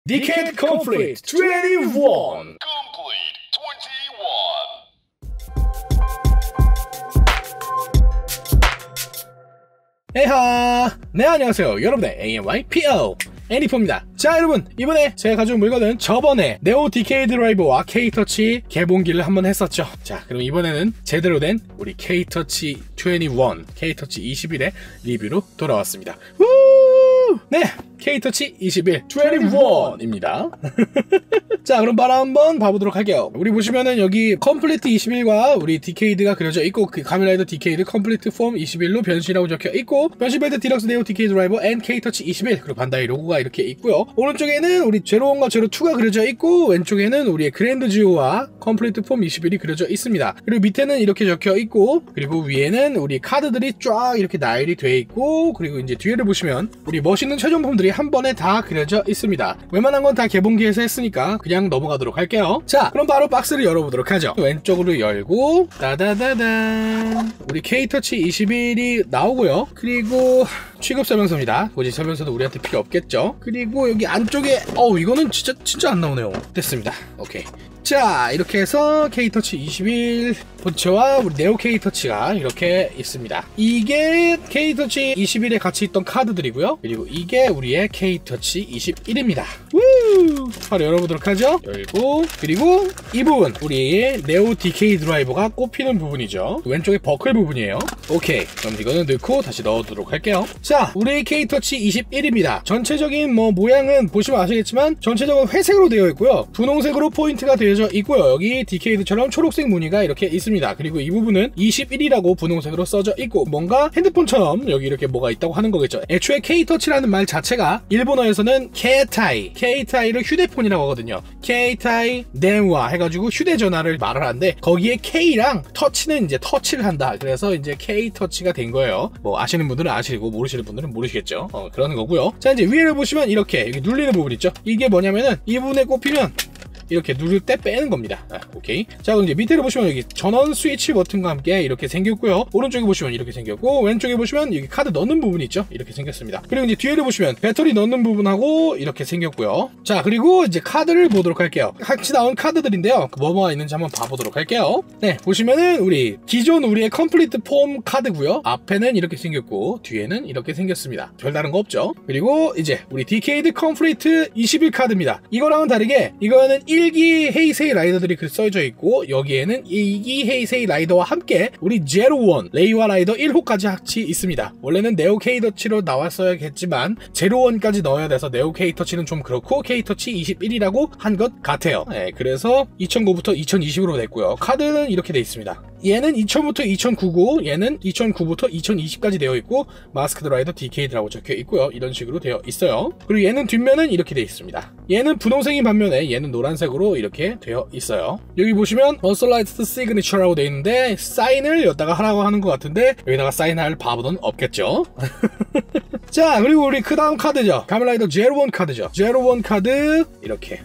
Decade Conflict 21. 에하! 네, 안녕하세요. 여러분의 AMYPO 애니포입니다. 자, 여러분, 이번에 제가 가져온 물건은 저번에 네오 디케이드 드라이버와 K-터치 개봉기를 한번 했었죠. 자, 그럼 이번에는 제대로 된 우리 K-터치 21, K-터치 21의 리뷰로 돌아왔습니다. 우! 네, K-터치 21, 21입니다. 자, 그럼 바로 한번 봐보도록 할게요. 우리 보시면은 여기 컴플리트 21과 우리 디케이드가 그려져 있고, 그 카밀라이더 디케이드 컴플리트 폼 21로 변신이라고 적혀 있고, 변신벨트 디럭스 네오 디케이드 드라이버 앤 K-터치 21, 그리고 반다이 로고가 이렇게 있고요. 오른쪽에는 우리 제로1과 제로2가 그려져 있고, 왼쪽에는 우리의 그랜드 지오와 컴플리트 폼 21이 그려져 있습니다. 그리고 밑에는 이렇게 적혀 있고, 그리고 위에는 우리 카드들이 쫙 이렇게 나열이 돼 있고, 그리고 이제 뒤에를 보시면 우리 멋있는 최종품들이 한 번에 다 그려져 있습니다. 웬만한 건 다 개봉기에서 했으니까 그냥 넘어가도록 할게요. 자, 그럼 바로 박스를 열어보도록 하죠. 왼쪽으로 열고, 따다다단, 우리 K-터치 21이 나오고요. 그리고 취급 설명서입니다. 굳이 설명서도 우리한테 필요 없겠죠. 그리고 여기 안쪽에 이거는 진짜 안 나오네요. 됐습니다. 오케이. 자, 이렇게 해서 K-터치 21 본체와 우리 네오 K-터치가 이렇게 있습니다. 이게 K-터치 21에 같이 있던 카드들이고요. 그리고 이게 우리의 K-터치 21입니다. 바로 열어보도록 하죠. 열고, 그리고 이 부분, 우리 네오 DK 드라이버가 꼽히는 부분이죠. 왼쪽에 버클 부분이에요. 오케이, 그럼 이거는 넣고 다시 넣어두도록 할게요. 자, 우리 K-터치 21입니다. 전체적인 모양은 보시면 아시겠지만 전체적으로 회색으로 되어 있고요. 분홍색으로 포인트가 되어져 있고요. 여기 디케이드처럼 초록색 무늬가 이렇게 있습니다. 그리고 이 부분은 21이라고 분홍색으로 써져 있고, 뭔가 핸드폰처럼 여기 이렇게 뭐가 있다고 하는 거겠죠. 애초에 K-터치라는 말 자체가 일본어에서는 K-타이를 휴대폰이라고 하거든요. K-타이電話 해가지고 휴대전화를 말을 하는데, 거기에 K랑 터치는 이제 터치를 한다. 그래서 이제 K-터치가 된 거예요. 뭐 아시는 분들은 아시고 모르시는 분들은 모르시겠죠. 그러는 거고요. 자, 이제 위에를 보시면 이렇게 여기 눌리는 부분 있죠. 이게 뭐냐면은 이 부분에 꼽히면 이렇게 누를 때 빼는 겁니다. 오케이. 자, 그럼 이제 밑에를 보시면 여기 전원 스위치 버튼과 함께 이렇게 생겼고요. 오른쪽에 보시면 이렇게 생겼고, 왼쪽에 보시면 여기 카드 넣는 부분이 있죠. 이렇게 생겼습니다. 그리고 이제 뒤에를 보시면 배터리 넣는 부분하고 이렇게 생겼고요. 자, 그리고 이제 카드를 보도록 할게요. 같이 나온 카드들인데요. 뭐가 있는지 한번 봐보도록 할게요. 네, 보시면은 우리 기존 우리의 컴플리트 폼 카드고요. 앞에는 이렇게 생겼고 뒤에는 이렇게 생겼습니다. 별다른 거 없죠. 그리고 이제 우리 디케이드 컴플리트 21 카드입니다. 이거랑은 다르게 이거는 1기 헤이세이 라이더들이 써져 있고, 여기에는 2기 헤이세이 라이더와 함께 우리 제로1 레이와 라이더 1호까지 같이 있습니다. 원래는 네오 K-터치로 나왔어야겠지만 제로1까지 넣어야 돼서 네오 K-터치는 좀 그렇고 K-터치 21이라고 한 것 같아요. 네, 그래서 2009부터 2020으로 됐고요. 카드는 이렇게 돼 있습니다. 얘는 2000부터 2009고, 얘는 2009부터 2020까지 되어 있고, 마스크드 라이더 디케이드라고 적혀 있고요. 이런 식으로 되어 있어요. 그리고 얘는 뒷면은 이렇게 되어 있습니다. 얘는 분홍색인 반면에 얘는 노란색으로 이렇게 되어 있어요. 여기 보시면 버설라이트 시그니처라고 되어 있는데, 사인을 여기다가 하라고 하는 것 같은데 여기다가 사인할 바보는 없겠죠. 자, 그리고 우리 그 다음 카드죠. 카밀라이더 제로1 카드죠. 제로1 카드 이렇게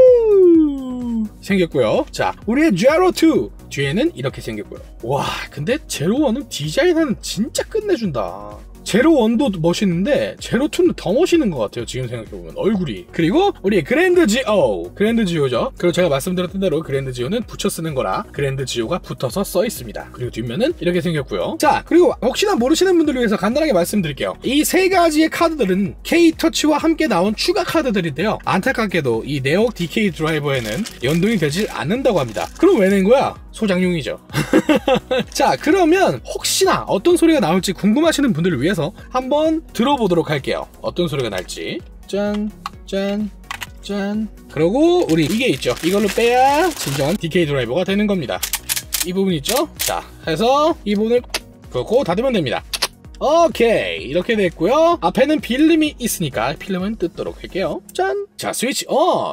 생겼고요. 자, 우리의 제로2 뒤에는 이렇게 생겼고요. 와, 근데 제로1은 디자인은 진짜 끝내준다. 제로1도 멋있는데 제로2는 더 멋있는 것 같아요. 지금 생각해보면 얼굴이. 그리고 우리 그랜드 지오죠. 그리고 제가 말씀드렸던 대로 그랜드 지오는 붙여 쓰는 거라 그랜드 지오가 붙어서 써 있습니다. 그리고 뒷면은 이렇게 생겼고요. 자, 그리고 혹시나 모르시는 분들을 위해서 간단하게 말씀드릴게요. 이 세 가지의 카드들은 K-터치와 함께 나온 추가 카드들인데요. 안타깝게도 이 네오 DK 드라이버에는 연동이 되지 않는다고 합니다. 그럼 왜 낸 거야? 소장용이죠. 자, 그러면 혹시나 어떤 소리가 나올지 궁금하시는 분들을 위해서 한번 들어보도록 할게요. 어떤 소리가 날지. 짠, 짠, 짠. 그리고 우리 이게 있죠. 이걸로 빼야 진정한 DK 드라이버가 되는 겁니다. 이 부분 있죠? 자, 해서 이 부분을 그렇고 닫으면 됩니다. 오케이, 이렇게 됐고요. 앞에는 필름이 있으니까 필름은 뜯도록 할게요. 짠. 자, 스위치 온.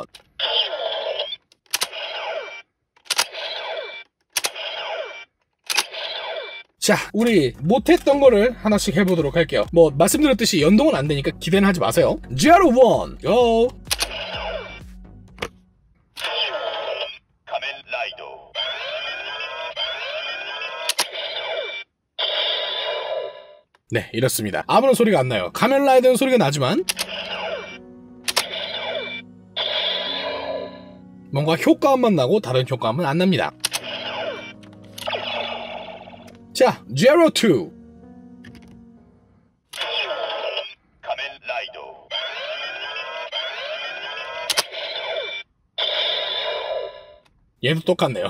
자, 우리 못했던 거를 하나씩 해보도록 할게요. 뭐 말씀드렸듯이 연동은 안 되니까 기대는 하지 마세요. 제로1 고! 네, 이렇습니다. 아무런 소리가 안 나요. 카멜라이더는 소리가 나지만 뭔가 효과음만 나고 다른 효과음은 안 납니다. 자, 제로 2. 얘도 똑같네요.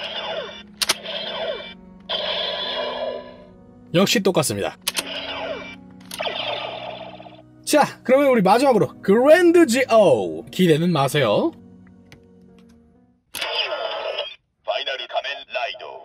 역시 똑같습니다. 자, 그러면 우리 마지막으로 그랜드 GO 기대는 마세요. 파이널 가멘 라이더.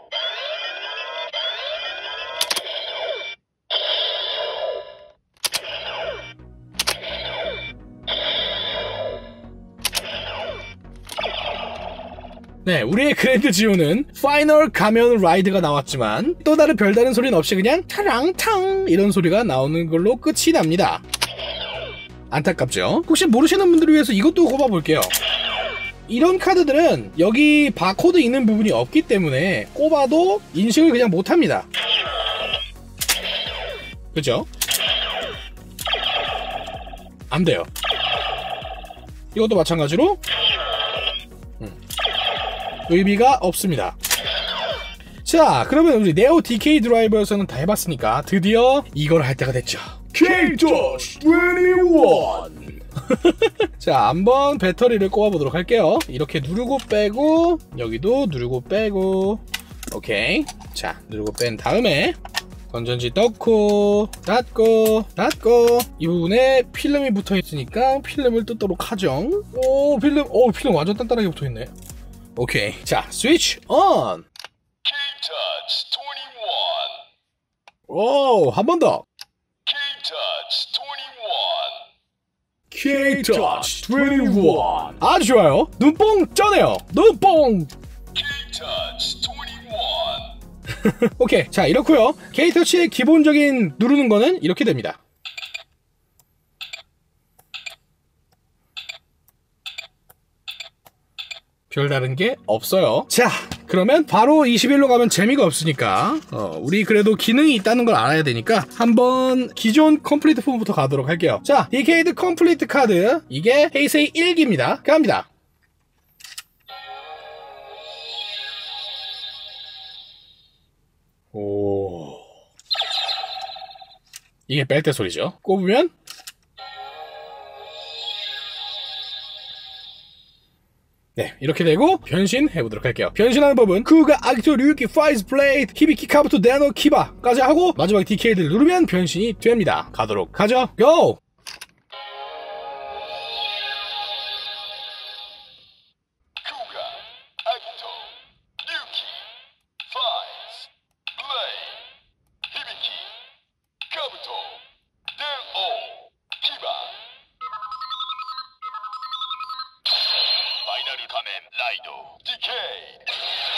네, 우리의 그랜드 지오는 파이널 가면 라이드가 나왔지만 또 다른 별다른 소리는 없이 그냥 타랑탕 이런 소리가 나오는 걸로 끝이 납니다. 안타깝죠? 혹시 모르시는 분들을 위해서 이것도 꼽아볼게요. 이런 카드들은 여기 바코드 있는 부분이 없기 때문에 꼽아도 인식을 그냥 못합니다. 그죠? 안 돼요. 이것도 마찬가지로 의미가 없습니다. 자, 그러면 우리 네오 DK 드라이버에서는 다 해봤으니까 드디어 이걸 할 때가 됐죠. K-Touch 21. 자, 한번 배터리를 꼽아보도록 할게요. 이렇게 누르고 빼고, 여기도 누르고 빼고. 오케이. 자, 누르고 뺀 다음에 건전지 넣고 닫고 이 부분에 필름이 붙어있으니까 필름을 뜯도록 하죠. 오, 필름 완전 단단하게 붙어있네. 오케이. 자, 스위치 온. K-Touch 21. 오, 한 번 더. K-Touch 21. K-Touch 21. 아주 좋아요. 눈뽕 쩌네요. 눈뽕. K-Touch 21. 오케이. 자, 이렇고요. K-Touch의 기본적인 누르는 거는 이렇게 됩니다. 별다른 게 없어요. 자, 그러면 바로 21로 가면 재미가 없으니까 우리 그래도 기능이 있다는 걸 알아야 되니까 한번 기존 컴플리트 폼부터 가도록 할게요. 자, 디케이드 컴플리트 카드, 이게 헤이세이 1기입니다. 갑니다. 오, 이게 뺄 때 소리죠. 꼽으면 네, 이렇게 되고 변신해보도록 할게요. 변신하는 법은 쿠가 아기토 류키 파이즈 블레이드 히비키 카부토 데노 키바까지 하고 마지막 디케이드를 누르면 변신이 됩니다. 가도록 하죠. 고! 쿠가 아기토 류키 파이즈 블레이드 히비키 카부토 데노 키바. 파이널 가멘 라이더 디케이.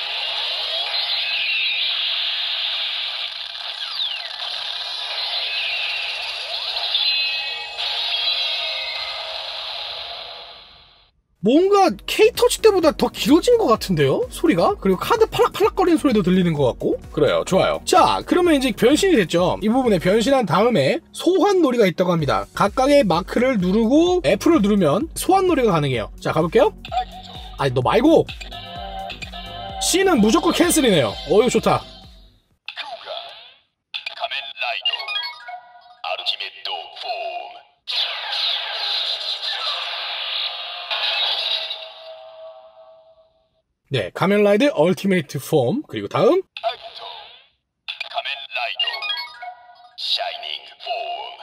뭔가 K-터치 때보다 더 길어진 것 같은데요? 소리가? 그리고 카드 팔락팔락거리는 소리도 들리는 것 같고. 그래요. 좋아요. 자, 그러면 이제 변신이 됐죠. 이 부분에 변신한 다음에 소환놀이가 있다고 합니다. 각각의 마크를 누르고 F를 누르면 소환놀이가 가능해요. 자, 가볼게요. 아니, 너 말고! C는 무조건 캔슬이네요. 이거 좋다. 쿠가 가멘 라이더 아르티메토 폼. 네, 가면라이드 얼티메이트 폼. 그리고 다음 아기토 가멘 라이더 샤이닝 폼.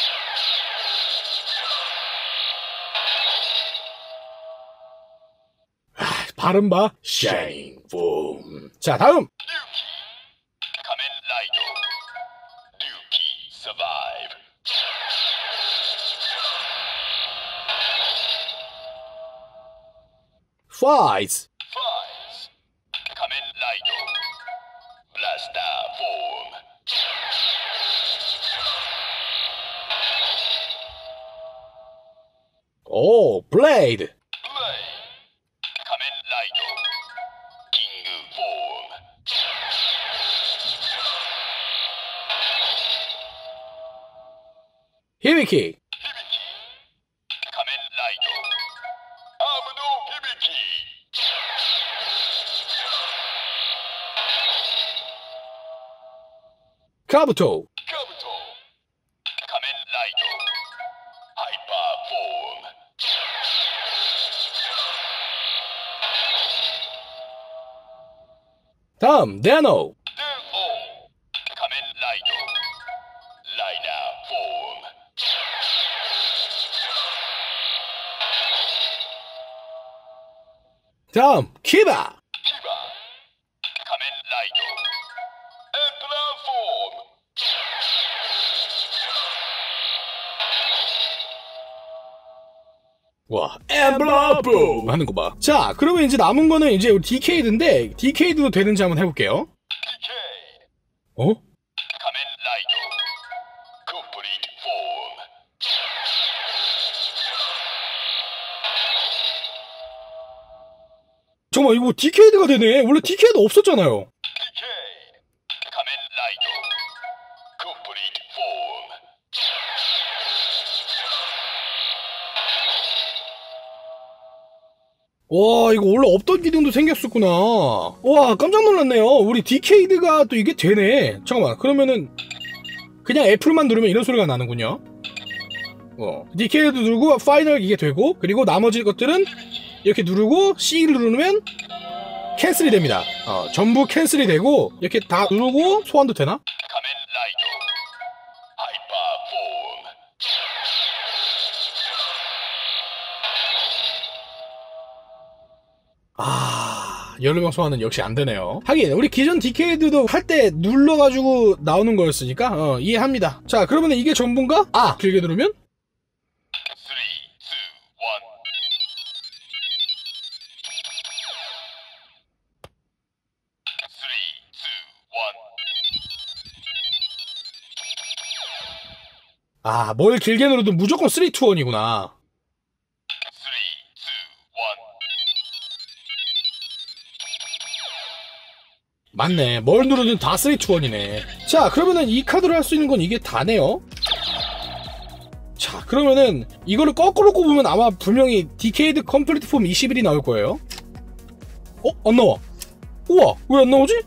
발음 봐. 샤이닝 폼. 자, 다음 류키 가멘 라이더 류키 서바이브. 파이즈. 파이즈 가멘 라이더 블라스타 폼. 오, 블레이드. 블레이 가멘 라이더 킹그 폼. 히비키. 히비키 가멘 라이더 아무도 히비키. 카부토. Kabuto. Kamen Rider. Hyper Form. 다음 네노. Duo. Kamen Rider. Liner Form. 다음 키바. Kiba. Kamen Rider. Emperor Form. 와, 엠블라붐 하는 거 봐. 자, 그러면 이제 남은 거는 이제 우리 디케이드인데 디케이드도 되는지 한번 해볼게요. DK. 어? Kamen Rider. Complete Form. 잠깐만, 이거 디케이드가 되네. 원래 디케이드 없었잖아요. DK. Kamen Rider. Complete Form. 와, 이거 원래 없던 기능도 생겼었구나. 와, 깜짝 놀랐네요. 우리 디케이드가 또 이게 되네. 잠깐만, 그러면은 그냥 F만 누르면 이런 소리가 나는군요. 디케이드 누르고 파이널 이게 되고, 그리고 나머지 것들은 이렇게 누르고 C를 누르면 캔슬이 됩니다. 전부 캔슬이 되고, 이렇게 다 누르고 소환도 되나? Kamen Rider. Hyper Form. 연료병 소환은 역시 안 되네요. 하긴 우리 기존 디케이드도 할 때 눌러가지고 나오는 거였으니까 이해합니다. 자, 그러면 이게 전부인가? 길게 누르면 3, 2, 1. 뭘 길게 누르도 무조건 3, 2, 1이구나. 3, 2, 1. 맞네. 뭘 누르든 다 3, 2, 1이네. 자, 그러면은 이 카드로 할 수 있는 건 이게 다네요. 자, 그러면은 이거를 거꾸로 꼽으면 아마 분명히 디케이드 컴플리트 폼 21이 나올 거예요. 안 나와. 우와, 왜 안 나오지?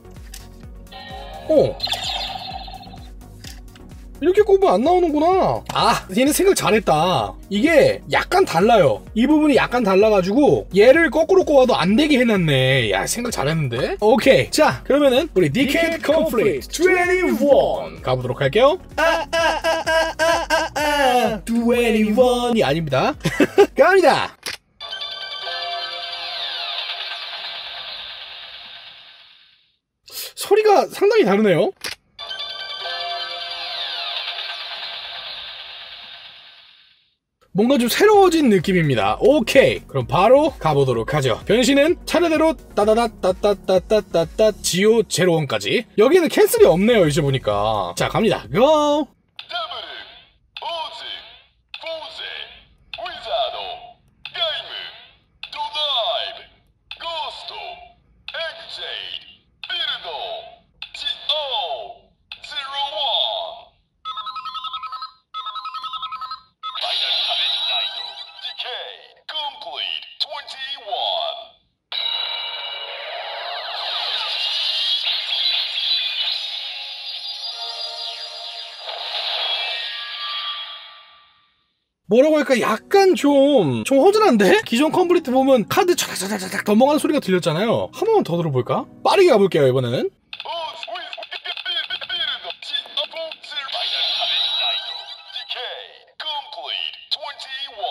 이렇게 꼽으면 안 나오는구나. 얘는 생각 잘했다. 이게 약간 달라요. 이 부분이 약간 달라가지고 얘를 거꾸로 꼽아도 안 되게 해놨네. 야, 생각 잘했는데? 오케이. 자, 그러면은 우리 디케이드 컴플리트 21 가보도록 할게요. 21이 아닙니다. 갑니다. 소리가 상당히 다르네요. 뭔가 좀 새로워진 느낌입니다. 오케이, 그럼 바로 가보도록 하죠. 변신은 차례대로 따다다따따따따따 지오 제로원까지. 여기는 캔슬이 없네요, 이제 보니까. 자, 갑니다. 고! 더블, 오즈, 포즈, 위자드, 게임, 도다이브, 고스트, 엑제이드, 빌드, GO, 01. Final Kamen Rider. Decay. Complete 21. 뭐라고 할까? 약간 좀 허전한데? 기존 컴플리트 보면 카드 차닥차닥차닥 넘어가는 소리가 들렸잖아요. 한 번만 더 들어볼까? 빠르게 가볼게요, 이번에는. Oz with 빌드, GO, Final Kamen Rider. Decay. Complete 21.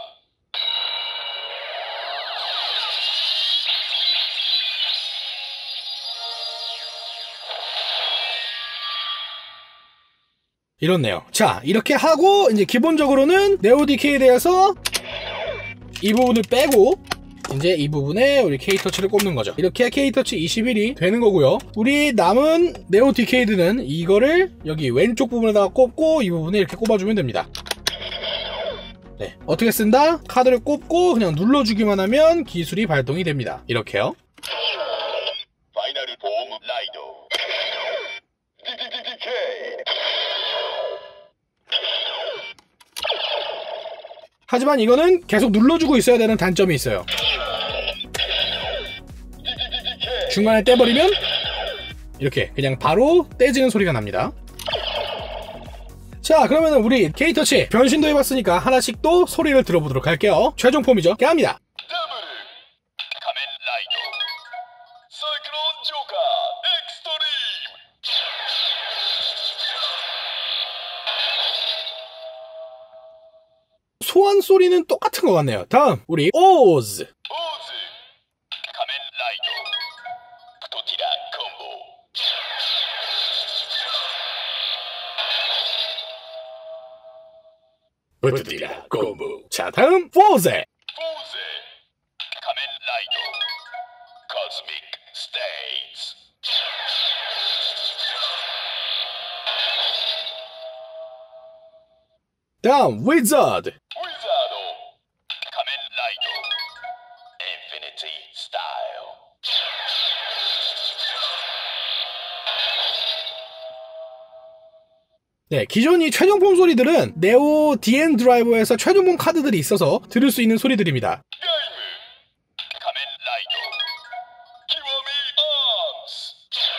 이렇네요. 자, 이렇게 하고 이제 기본적으로는 네오 디케이드에서 이 부분을 빼고 이제 이 부분에 우리 K터치를 꼽는 거죠. 이렇게 K터치 21이 되는 거고요. 우리 남은 네오 디케이드는 이거를 여기 왼쪽 부분에다가 꼽고 이 부분에 이렇게 꼽아주면 됩니다. 네, 어떻게 쓴다? 카드를 꼽고 그냥 눌러주기만 하면 기술이 발동이 됩니다. 이렇게요. Final Form Rider. Decay. 하지만 이거는 계속 눌러주고 있어야 되는 단점이 있어요. 중간에 떼버리면 이렇게 그냥 바로 떼지는 소리가 납니다. 자, 그러면은 우리 K터치 변신도 해봤으니까 하나씩 또 소리를 들어보도록 할게요. 최종 폼이죠. 갑니다. 더블 가면라이더 사이클론 조카 엑스트림. 소환 소리는 똑같은 것 같네요. 다음 우리 오즈. 오즈 가면라이더 프토티라 콤보. 부트디라 콤보. 자, 다음 포즈. 포즈 가면라이더 코스믹 스테이츠. 다음 위저드. 위자도 가면라이더 인피니티 스타일. 네, 기존 이 최종폼 소리들은 네오 DN 드라이버에서 최종폼 카드들이 있어서 들을 수 있는 소리들입니다. 게임 가면라이더 키워미 암스.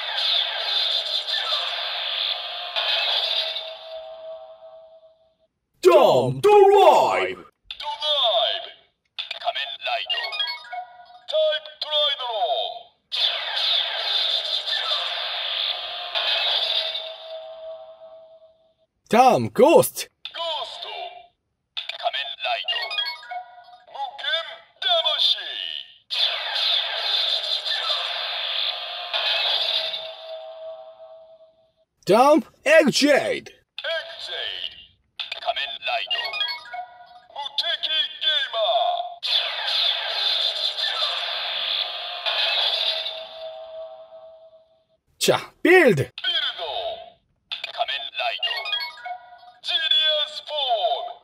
점 드라이브. 도나이브 가면라이더 타입 드라이드로. 다음 고스트. 고스트 가면라이더 무겜 다마시. 다음 엑제이드. 엑제이드 가면라이더 무테키 게이머. 자, 빌드. 빌도 가면라이더 지니어스 폼.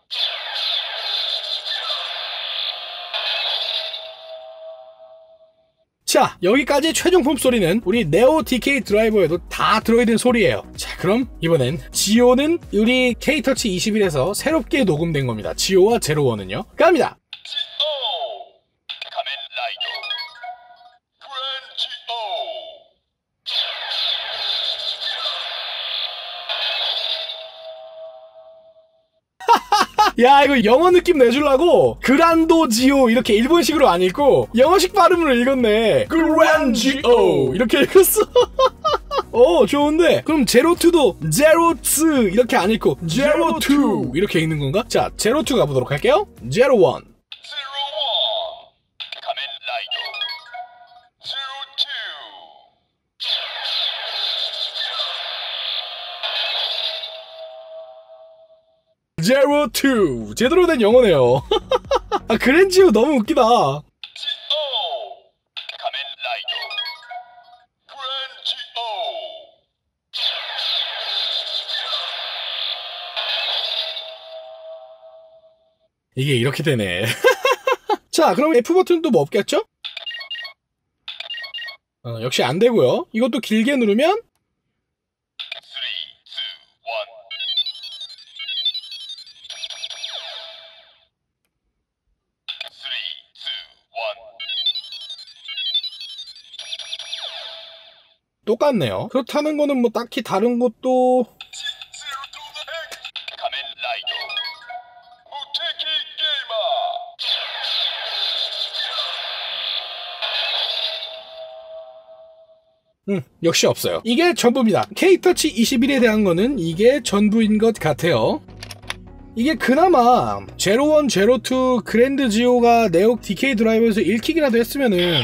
자, 여기까지 최종품 소리는 우리 네오 DK 드라이버에도 다 들어있는 소리예요. 자, 그럼 이번엔 지오는 우리 K터치 21에서 새롭게 녹음된 겁니다. 지오와 제로원은요. 갑니다. 지오 가면라이더 그랜지오. 야, 이거 영어 느낌 내주려고 그란도 지오 이렇게 일본식으로 안 읽고 영어식 발음으로 읽었네. 그란지오 이렇게 읽었어. 좋은데. 그럼 제로투도 제로츠 이렇게 안 읽고 제로투 이렇게 읽는 건가? 자, 제로투 가보도록 할게요. 제로원. 제로원 가면라이더 제로투. 제로투 제대로 된 영어네요. 아, 그랜지오 너무 웃기다. 지오 가면라이더 그랜지오. 이게 이렇게 되네. 자, 그럼 F 버튼도 뭐 없겠죠? 역시 안 되고요. 이것도 길게 누르면 3, 2, 1. 똑같네요. 그렇다는 거는 뭐 딱히 다른 것도 가면라이더 무테키 게이머. 역시 없어요. 이게 전부입니다. K터치 21에 대한 거는 이게 전부인 것 같아요. 이게 그나마 제로원, 제로투, 그랜드 지오가 네오 DK 드라이버에서 읽히기라도 했으면은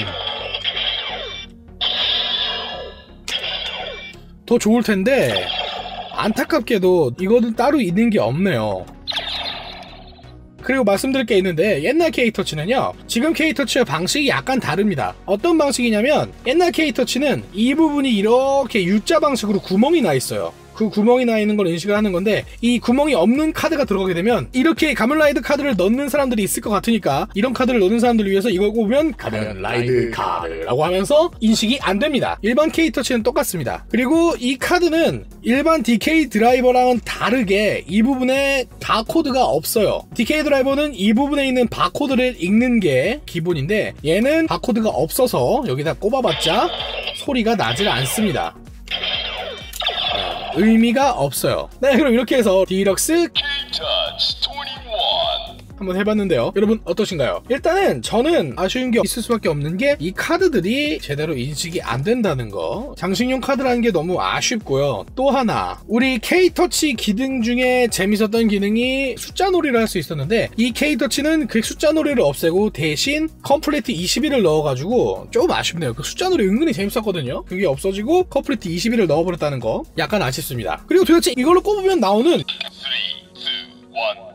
더 좋을 텐데 안타깝게도 이거는 따로 있는 게 없네요. 그리고 말씀드릴 게 있는데 옛날 K터치는요, 지금 K터치와 방식이 약간 다릅니다. 어떤 방식이냐면 옛날 K터치는 이 부분이 이렇게 U자 방식으로 구멍이 나 있어요. 그 구멍이 나 있는 걸 인식을 하는 건데, 이 구멍이 없는 카드가 들어가게 되면 이렇게 가면라이드 카드를 넣는 사람들이 있을 것 같으니까 이런 카드를 넣는 사람들을 위해서 이걸 꼽으면 가면라이드 카드라고 하면서 인식이 안 됩니다. 일반 K터치는 똑같습니다. 그리고 이 카드는 일반 DK 드라이버랑은 다르게 이 부분에 바코드가 없어요. DK 드라이버는 이 부분에 있는 바코드를 읽는 게 기본인데 얘는 바코드가 없어서 여기다 꼽아봤자 소리가 나질 않습니다. 의미가 없어요. 네, 그럼 이렇게 해서 디럭스 K-Touch 21. 한번 해봤는데요. 여러분 어떠신가요? 일단은 저는 아쉬운 게 있을 수밖에 없는 게 이 카드들이 제대로 인식이 안 된다는 거. 장식용 카드라는 게 너무 아쉽고요. 또 하나, 우리 K-터치 기능 중에 재밌었던 기능이 숫자 놀이를 할 수 있었는데 이 K-터치는 그 숫자 놀이를 없애고 대신 컴플리트 21을 넣어가지고 조금 아쉽네요. 그 숫자 놀이 은근히 재밌었거든요. 그게 없어지고 컴플리트 21을 넣어버렸다는 거 약간 아쉽습니다. 그리고 도대체 이걸로 꼽으면 나오는 3, 2, 1.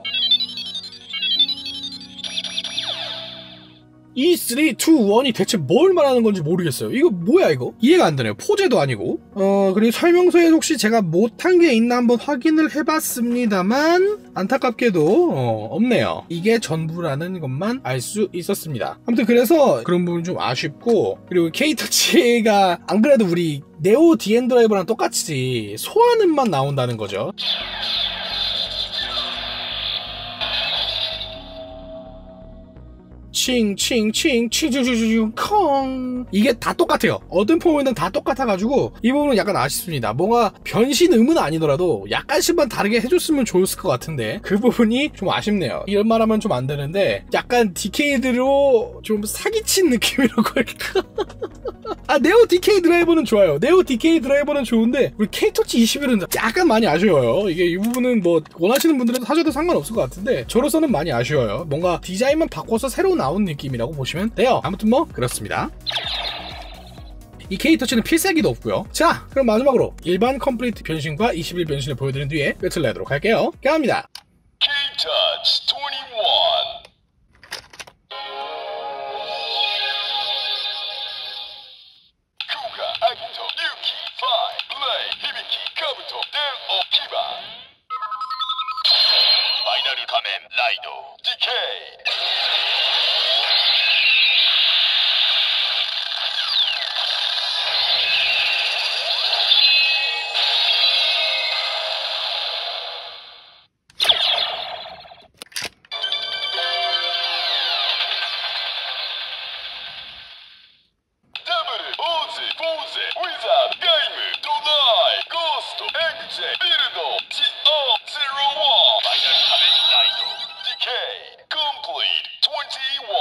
이 3, 2, 1이 대체 뭘 말하는 건지 모르겠어요. 이거 뭐야 이거? 이해가 안 되네요. 포제도 아니고. 그리고 설명서에 혹시 제가 못한 게 있나 한번 확인을 해봤습니다만 안타깝게도 없네요. 이게 전부라는 것만 알 수 있었습니다. 아무튼 그래서 그런 부분 좀 아쉽고, 그리고 K-터치가 안 그래도 우리 네오 DN 드라이버랑 똑같이 소환음만 나온다는 거죠. 칭칭칭칭칭칭칭 콩, 이게 다 똑같아요. 어떤 포맷은 다 똑같아가지고 이 부분은 약간 아쉽습니다. 뭔가 변신음은 아니더라도 약간씩만 다르게 해줬으면 좋았을 것 같은데 그 부분이 좀 아쉽네요. 이런 말하면 좀 안 되는데 약간 디케이드로 좀 사기친 느낌이라고 할까? 아, 네오 DK 드라이버는 좋아요. 네오 DK 드라이버는 좋은데 우리 K-터치 21은 약간 많이 아쉬워요. 이게 이 부분은 뭐 원하시는 분들은 사셔도 상관없을 것 같은데 저로서는 많이 아쉬워요. 뭔가 디자인만 바꿔서 새로 나온 느낌이라고 보시면 돼요. 아무튼 뭐 그렇습니다. 이 K-터치는 필살기도 없고요. 자, 그럼 마지막으로 일반 컴플리트 변신과 21 변신을 보여드린 뒤에 끝을 내도록 할게요. 감사합니다. K-Touch 21. Kuga, Agito, Yuki, Fly, Blade, Hibiki, Kabuto, Del-O, Kiba. 파이널 가멘 라이도, DK. 포즈, 위자드, 게임, 도나이, 고스트, 엑제, 빌드, GO01. 파이널 가멘 라이도, DK, complete 21.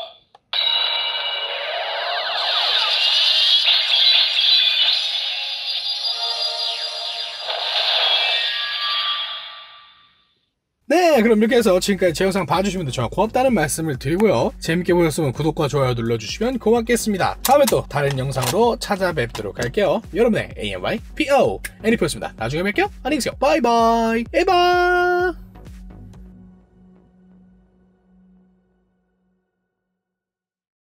네, 그럼 이렇게 해서 지금까지 제 영상 봐주신 분들 정말 고맙다는 말씀을 드리고요. 재밌게 보셨으면 구독과 좋아요 눌러주시면 고맙겠습니다. 다음에 또 다른 영상으로 찾아뵙도록 할게요. 여러분의 AMYPO 애니포였습니다. 나중에 뵐게요. 안녕히 계세요. 바이바이. 에바.